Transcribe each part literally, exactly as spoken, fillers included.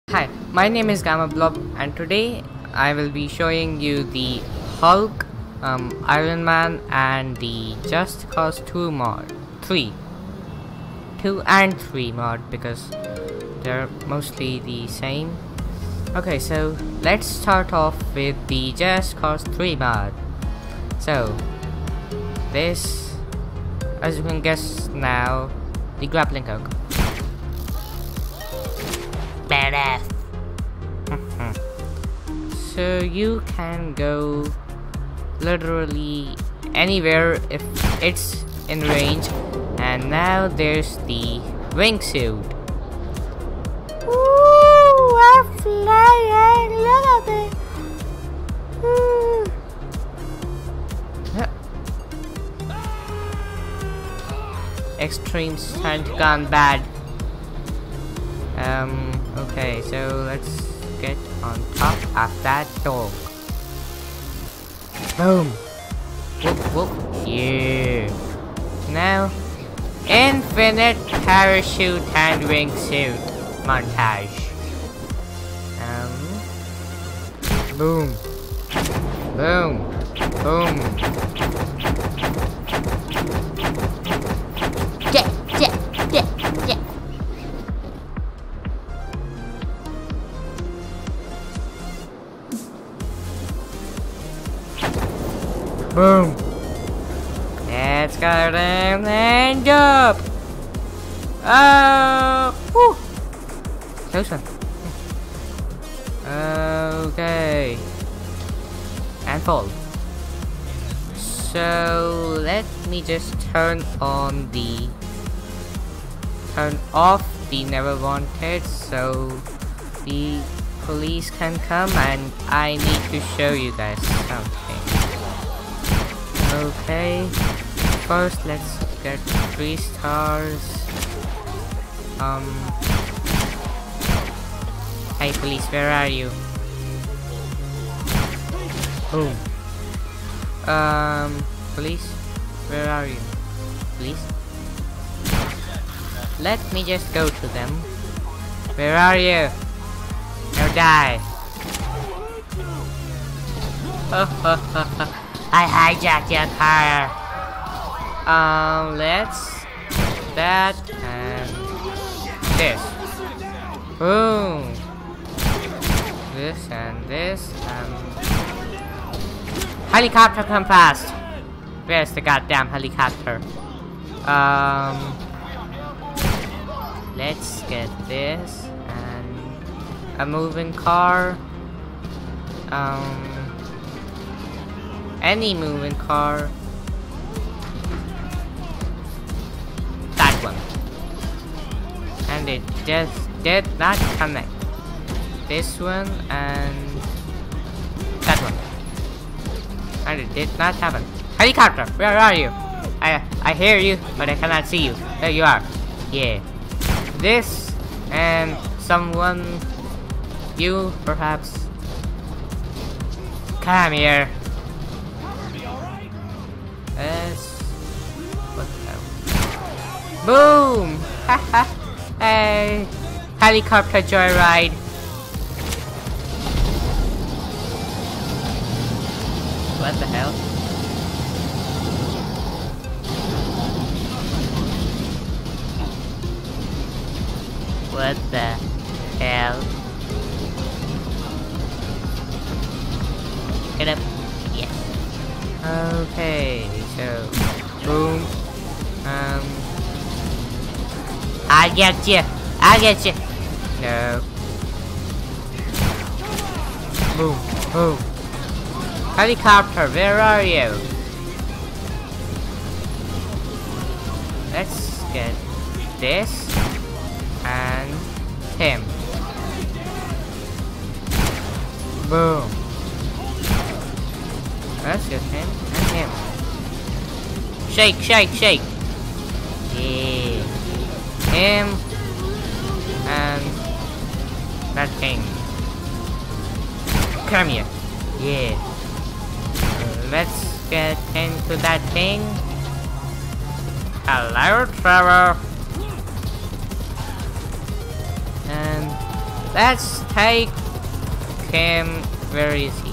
Hi, my name is Gamma Blob, and today I will be showing you the Hulk, um, Iron Man, and the Just Cause two mod, three, two and three mod because they're mostly the same. Okay, so let's start off with the Just Cause three mod. So this, as you can guess now, the grappling hook. Badass. So you can go literally anywhere if it's in range. And now there's the wingsuit. Ooh, I'm flying! Look at it! Ooh. Extreme stunt gone bad. Um, okay, so let's get on top of that dog. Boom! Whoop whoop! Yeah! Now, infinite parachute and wingsuit montage. Um, boom! Boom! Boom! Yeah! Yeah! Yeah! Yeah! Boom! Let's go down and jump! Oh! Woo! Close one. Okay. And fall. So let me just turn on the turn off the never wanted so the police can come, and I need to show you guys something. Okay, first let's get three stars. Um, hey police, where are you? Boom. Um, police, where are you? Police? Let me just go to them. Where are you? Now die. I hijacked your car. Um, let's that and this. Boom. This and this and helicopter, come fast. Where's the goddamn helicopter? Um, let's get this and a moving car. Um. Any moving car. That one. And it just did not connect. This one and that one. And it did not happen. Helicopter, where are you? I I hear you, but I cannot see you. There you are. Yeah. This and someone, you perhaps. Come here. Yes. What the hell? Boom! Haha! Hey! Helicopter joyride! What the hell? What the hell? Get up! Yes! Okay, so boom. Um, I get you. I get you. No. Boom, boom. Helicopter, where are you? Let's get this and him. Boom. Let's get him and him. Shake, shake, shake. Yeah. Him and that thing. Come here. Yeah. Uh, let's get into that thing. Hello, Trevor. And let's take him. Where is he?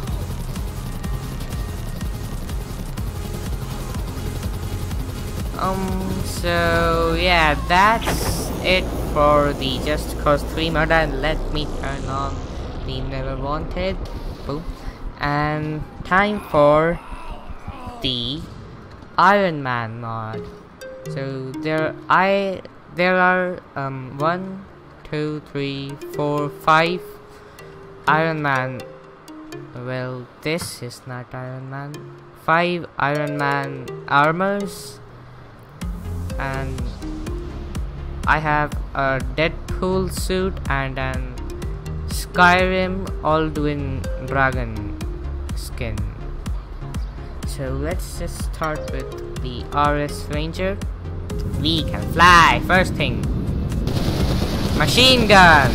Um, so yeah, that's it for the Just Cause three mod, and let me turn on the Never Wanted. Boom. And time for the Iron Man mod. So there I there are um one, two, three, four, five Iron Man. Well, this is not Iron Man. Five Iron Man armors, and I have a Deadpool suit and an Skyrim Alduin Dragon skin. So let's just start with the R S Ranger. We can fly. First thing, machine gun.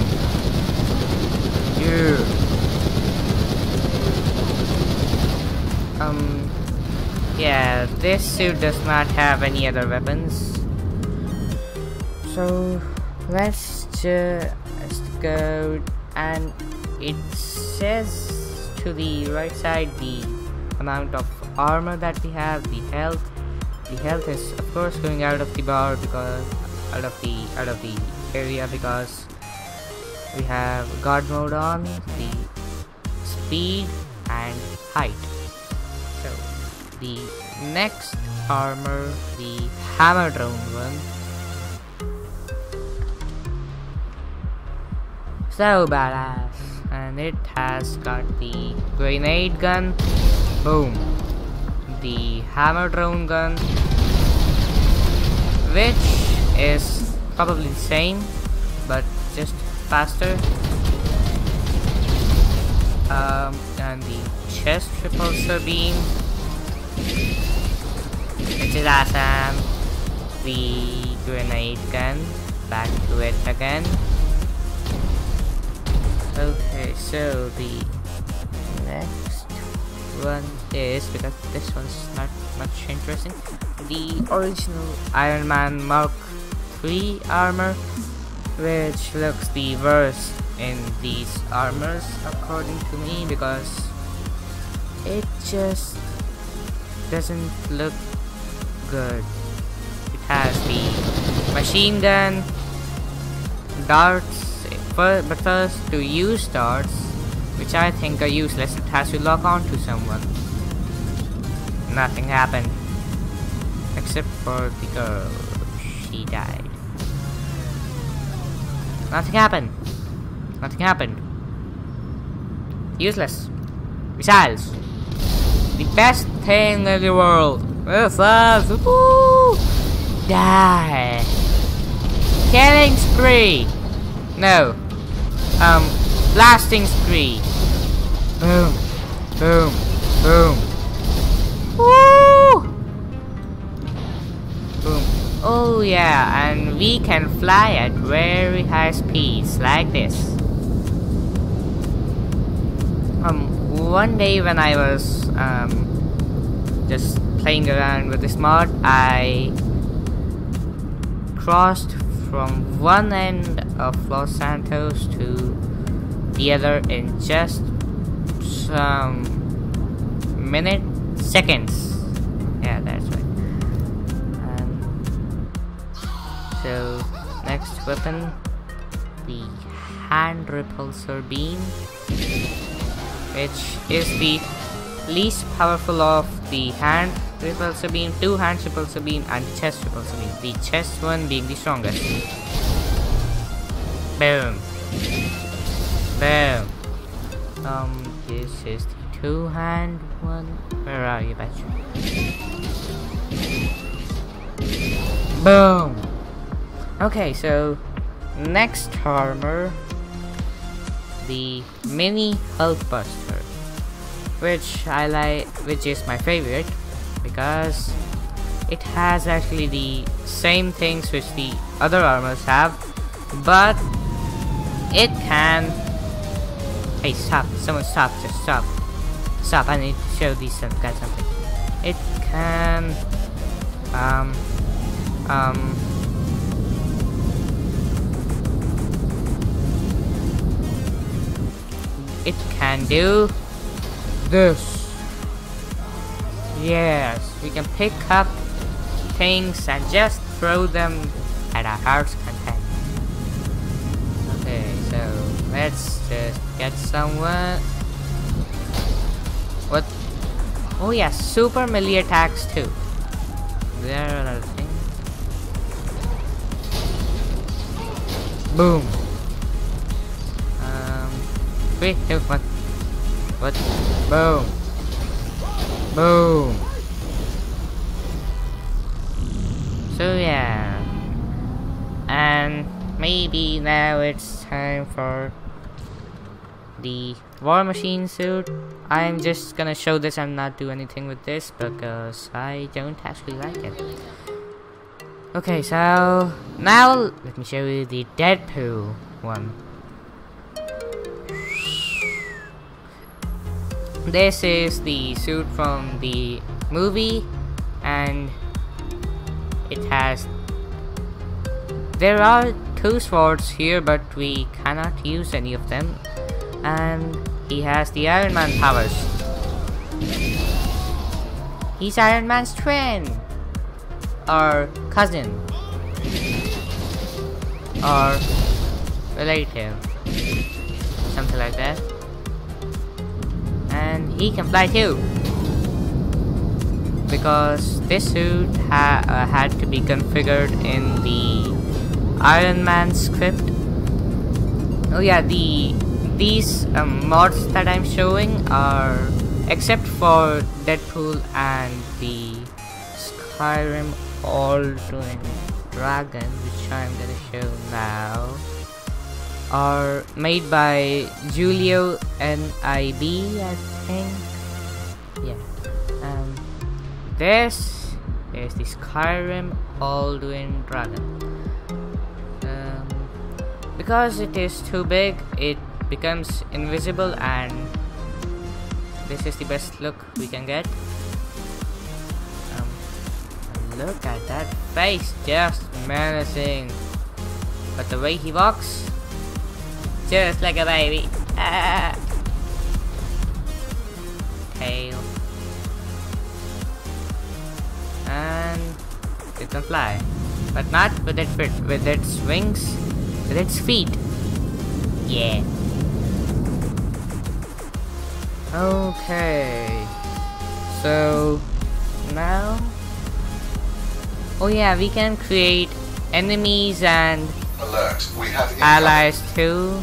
Yeah. Um. Yeah, this suit does not have any other weapons. So let's just go, and it says to the right side the amount of armor that we have, the health. The health is of course going out of the bar because out of the out of the area because we have guard mode on, the speed and height. So the next armor, the hammer drone one. So badass, and it has got the grenade gun. Boom. The hammer drone gun, which is probably the same but just faster. Um, and the chest repulsor beam, which is awesome. The grenade gun, back to it again. Okay, so the next one is, because this one's not much interesting, the original Iron Man Mark three armor, which looks the worst in these armors according to me because it just doesn't look good. It has the machine gun, darts, but first to use darts, which I think are useless, it has to lock on to someone. Nothing happened. Except for the girl. She died. Nothing happened. Nothing happened. Useless. Missiles. The best thing in the world. Missiles. Woo! Die. Killing spree. No. Um, blasting spree. Boom, boom, boom. Woo! Boom. Oh yeah, and we can fly at very high speeds like this. Um, one day when I was um just playing around with this mod, I crossed from one end of Los Santos to the other in just some minute seconds. Yeah, that's right. And so next weapon, the hand repulsor beam, which is the least powerful of the hand repulsor beam, two hand repulsor beam and chest repulsor beam, the chest one being the strongest. Boom. Boom. Um, this is the two hand one. Where are you, bitch? Boom. Okay, so next armor, the mini Hulk Buster, which I like, which is my favorite because it has actually the same things which the other armors have, but it can. Hey, stop! Someone stop! Just stop! Stop! I need to show these guys something. It can um um it can do this. Yes, we can pick up things and just throw them at our heart's content. Okay, so let's just get someone. What? Oh yeah, super melee attacks too. There are other things. Boom. Um, three, two, one. What? Boom. Boom. So yeah, and maybe now it's time for the War Machine suit. I'm just gonna show this and not do anything with this because I don't actually like it. Okay, so now let me show you the Deadpool one. This is the suit from the movie, and it has, there are two swords here, but we cannot use any of them, and he has the Iron Man powers. He's Iron Man's twin, or cousin, or relative, something like that. And he can fly too, because this suit ha uh, had to be configured in the Iron Man script. Oh yeah, the these um, mods that I'm showing are, except for Deadpool and the Skyrim All-Doing Dragon, which I'm gonna show now, are made by Julio N I B, I think. Yeah. Um, this is the Skyrim All-Doing Dragon. Um, because it is too big, it becomes invisible, and this is the best look we can get. Um, look at that face, just menacing. But the way he walks, just like a baby. Ah. Tail. And it can fly, but not with its with its wings, with its feet. Yeah. Okay. So now, oh yeah, we can create enemies and alert. We have allies too.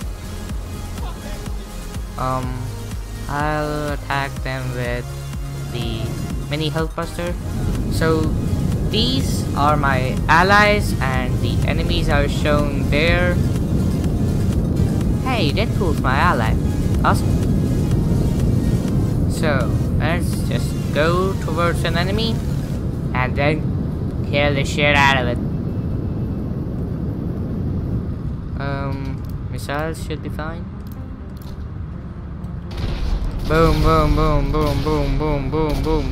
Um, I'll attack them with the mini health buster. So these are my allies, and the enemies are shown there. Hey, Deadpool's my ally. Awesome. So let's just go towards an enemy and then kill the shit out of it. Um, missiles should be fine. Boom, boom, boom, boom, boom, boom, boom, boom.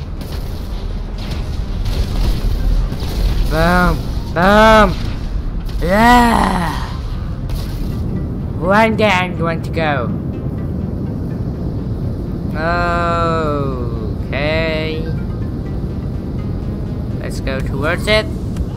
Boom, boom. Yeah. One down, one to go. Okay. Let's go towards it.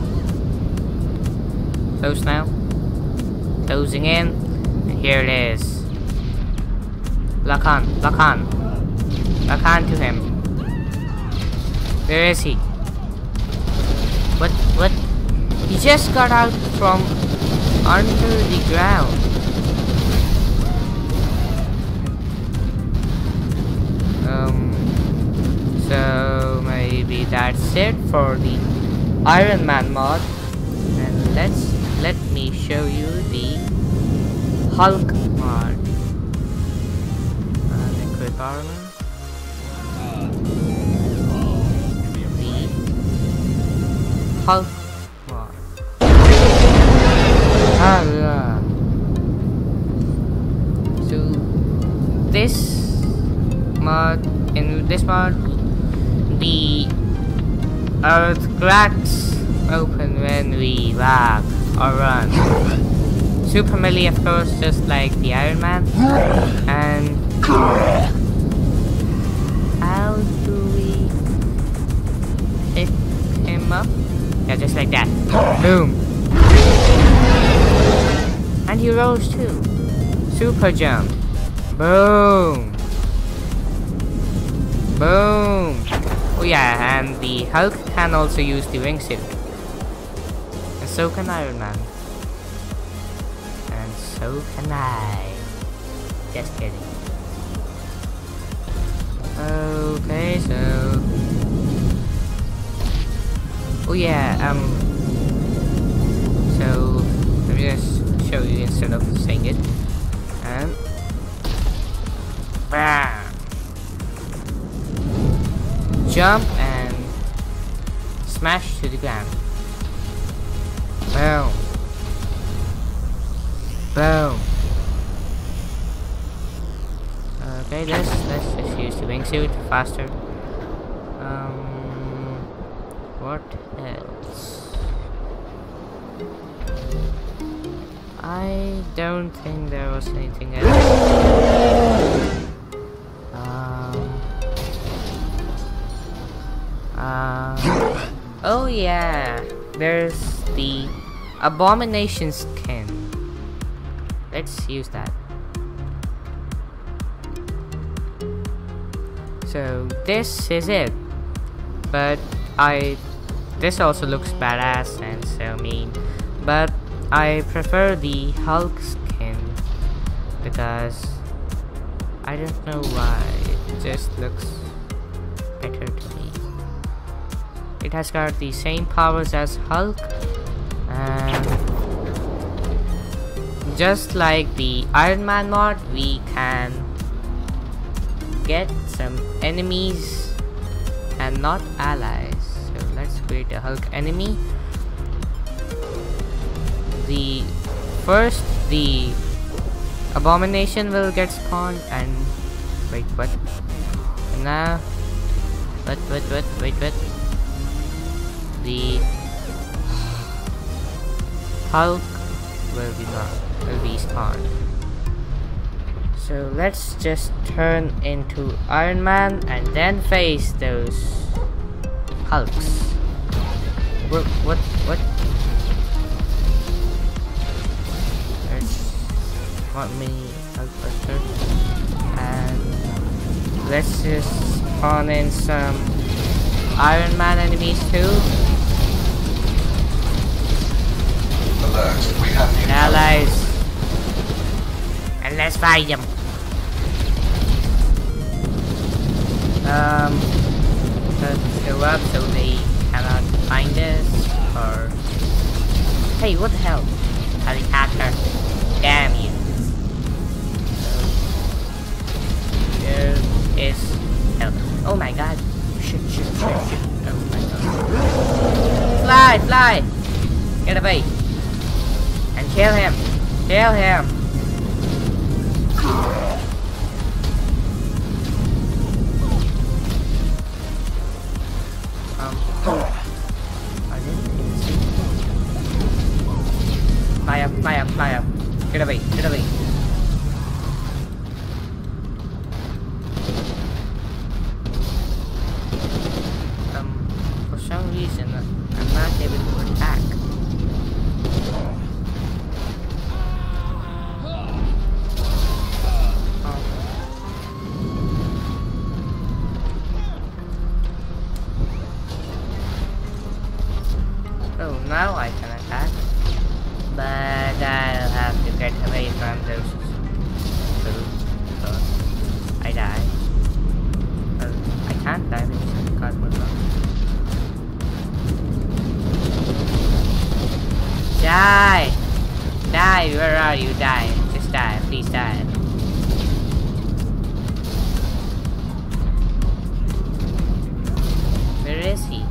Close now. Closing in. And here it is. Lock on, lock on. Lock on to him. Where is he? What, what? He just got out from under the ground. Um, so maybe that's it for the Iron Man mod. And let's, let me show you the Hulk mod. Armor. The Hulk mod. Ah, yeah. So this mod, in this mod, the earth cracks open when we walk or run. Super melee, of course, just like the Iron Man, and Boom. And he rose too. Super jump. Boom. Boom. Oh yeah, and the Hulk can also use the wingsuit. And so can Iron Man. And so can I. Just kidding. Okay, so... Oh yeah, um... So... Let me just show you instead of saying it. And... Bam! Jump and... Smash to the ground. Boom. Boom. Okay, let's let's just use the wingsuit faster. Um, what else? I don't think there was anything else. Um. Uh. Oh yeah, there's the Abomination skin. Let's use that. So this is it, but I this also looks badass and so mean, but I prefer the Hulk skin because I don't know why, it just looks better to me. It has got the same powers as Hulk, and just like the Iron Man mod, we can get some enemies and not allies. So let's create a Hulk enemy. The first the Abomination will get spawned and wait what? And now what what what wait what? The Hulk will be not will be spawned. So let's just turn into Iron Man and then face those Hulks. What? What? What? There's not many Hulkbusters. And let's just spawn in some Iron Man enemies too. Alert, we have the allies. And let's fight them. Um, let's go up so they cannot find us, or... Hey, what the hell? Helicopter. Damn you. So, there is help. Oh my god. Shit, shit, shit, shit. Oh my god. Fly, fly! Get away. And kill him. Kill him. Um, I didn't think so. Fly up, fly up, fly up. Get away, get away. Um, for some reason, I'm not able to attack. Oh, now I can attack, but I'll have to get away from those two, so I die. Well, I can't die because the cosmos block. Die! Die! Where are you? Die! Just die! Please die! Where is he?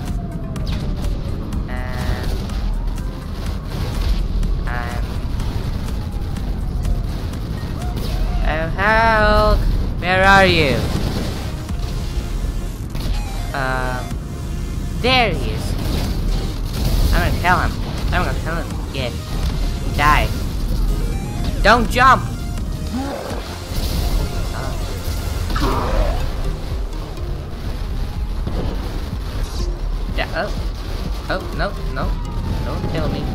Oh, Hulk! Where are you? Um, there he is. I'm gonna kill him. I'm gonna kill him. Yeah. Die. Don't jump! Oh. Yeah, oh. Oh, no, no. Don't kill me.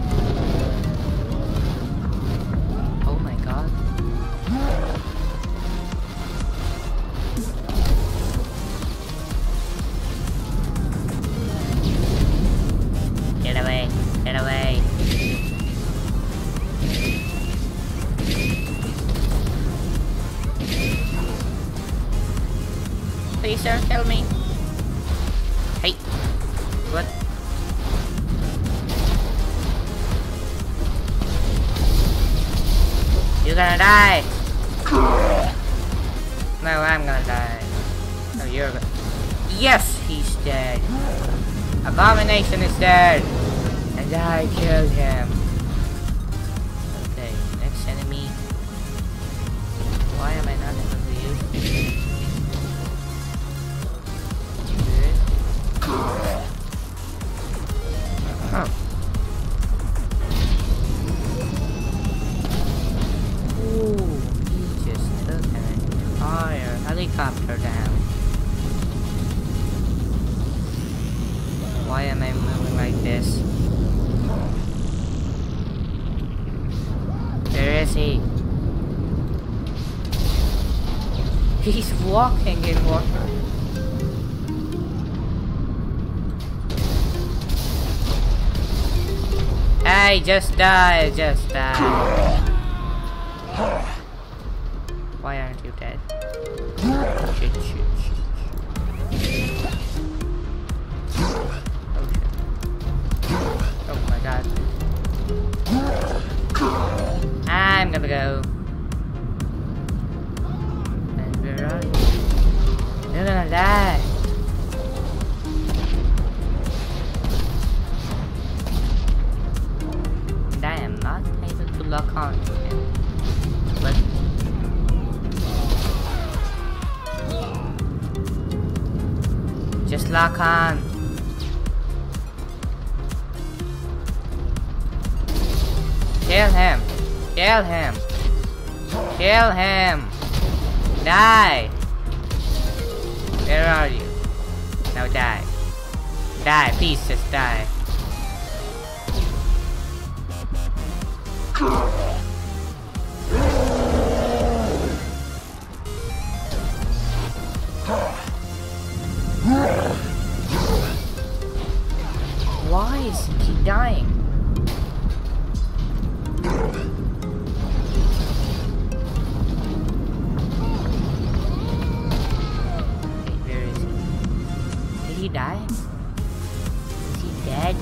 Oh my god. Get away. Get away. Please don't kill me. Hey. What? You're gonna die. No, I'm gonna die. No, you're gonna... Yes, he's dead. Abomination is dead. And I killed him. Okay, next enemy. Why am I not able to use it? Huh. Ooh, he just took an entire helicopter down. Why am I moving like this? Where is he? He's walking in water. Hey, just die, just die. Why aren't you dead? Shit, shit, shit. Oh shit. Oh my god. I'm gonna go. And where are you? You're gonna die. And I am not able to lock on to him. But just lock on. Kill him. Kill him. Kill him. Die. Where are you? Now die. Die, please just die. Why is he dying? Okay, where is he? Did he die? Is he dead?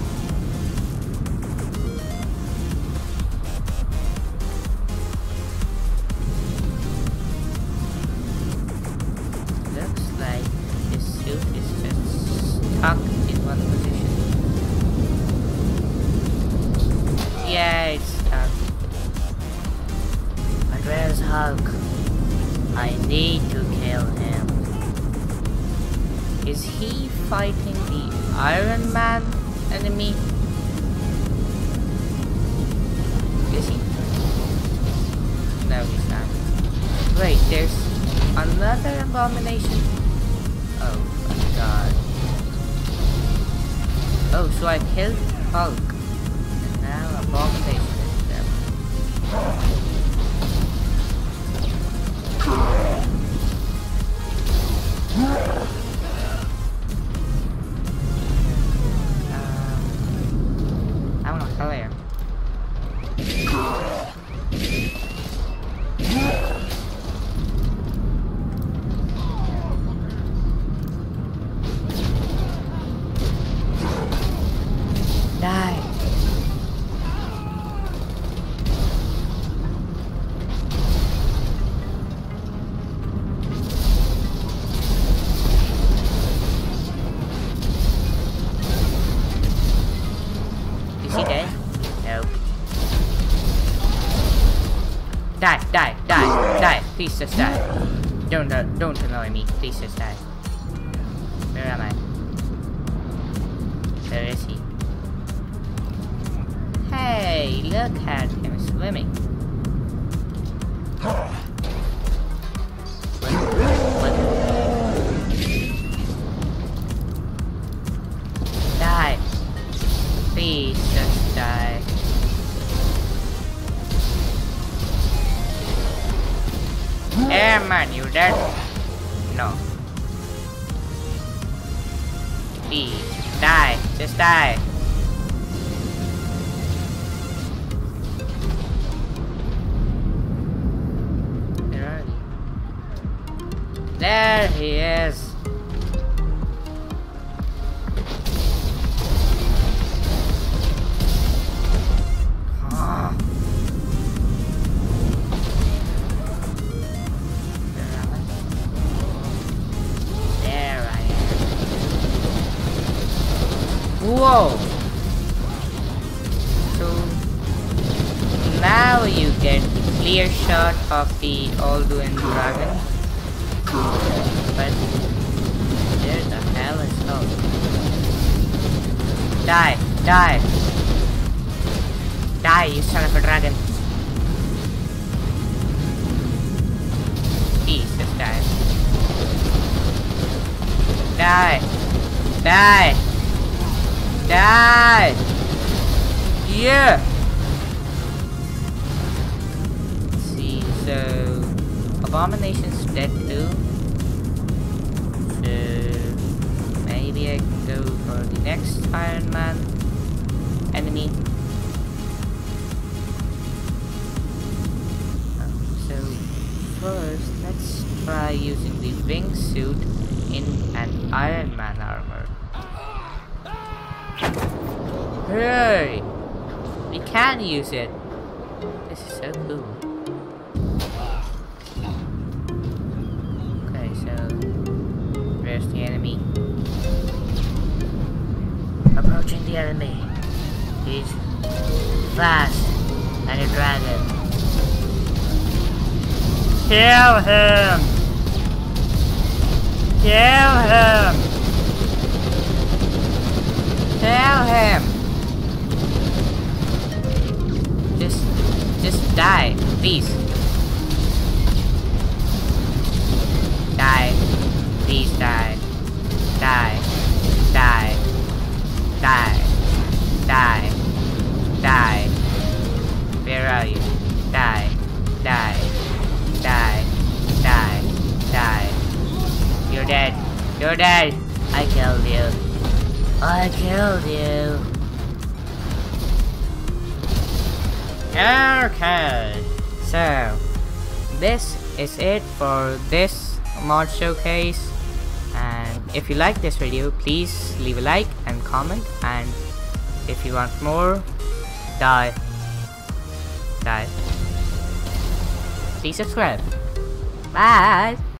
Looks like his suit is just stuck in one position. Yeah, it's stuck. But where's Hulk? I need to kill him. Is he fighting the Iron Man enemy? Is he? No, he's not. Wait, there's another abomination? Oh my god. Oh, so I killed Hulk. And now abomination is there. Um, I'm gonna kill him. Die. Is he dead? No. Die, die, die, die. Please just die. Don't, uh, don't annoy me. Please just die. Where am I? Where is he? Hey, look at him swimming. What? What? Die. Please just die. Iron Man, you dead? No. Please, die. Just die. Where are you? There he is. Whoa! So now you get a clear shot of the Alduin dragon. But where the hell is Hulk? Die! Die! Die, you son of a dragon! Please, just die. Die! Die! Die! Yeah! Let's see, so Abomination's dead too. So maybe I can go for the next Iron Man enemy. Um, so first, let's try using the wingsuit in an Iron Man armor. Hey! We can use it! This is so cool. Okay, so where's the enemy? Approaching the enemy. He's fast like a dragon. Kill him! Kill him! Kill him! Just, just die, please. Die. Please die. Die. Die. Die. Die. Die. Where are you? Die. Die. Die. Die. Die. You're dead. You're dead. I killed you. I killed you. Okay, so this is it for this mod showcase, and if you like this video, please leave a like and comment, and if you want more, die. Die. Please subscribe. Bye.